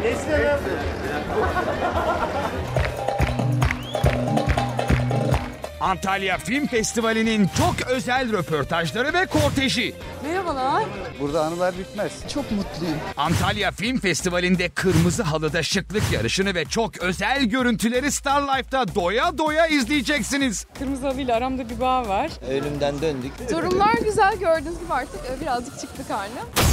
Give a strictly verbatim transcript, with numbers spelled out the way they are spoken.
Antalya Film Festivali'nin çok özel röportajları ve korteji. Merhabalar. Burada anılar bitmez. Çok mutluyum. Antalya Film Festivali'nde kırmızı halıda şıklık yarışını ve çok özel görüntüleri Star Life'da doya doya izleyeceksiniz. Kırmızı halıyla aramda bir bağ var. Ölümden döndük. Durumlar güzel, gördüğünüz gibi artık birazcık çıktık haline.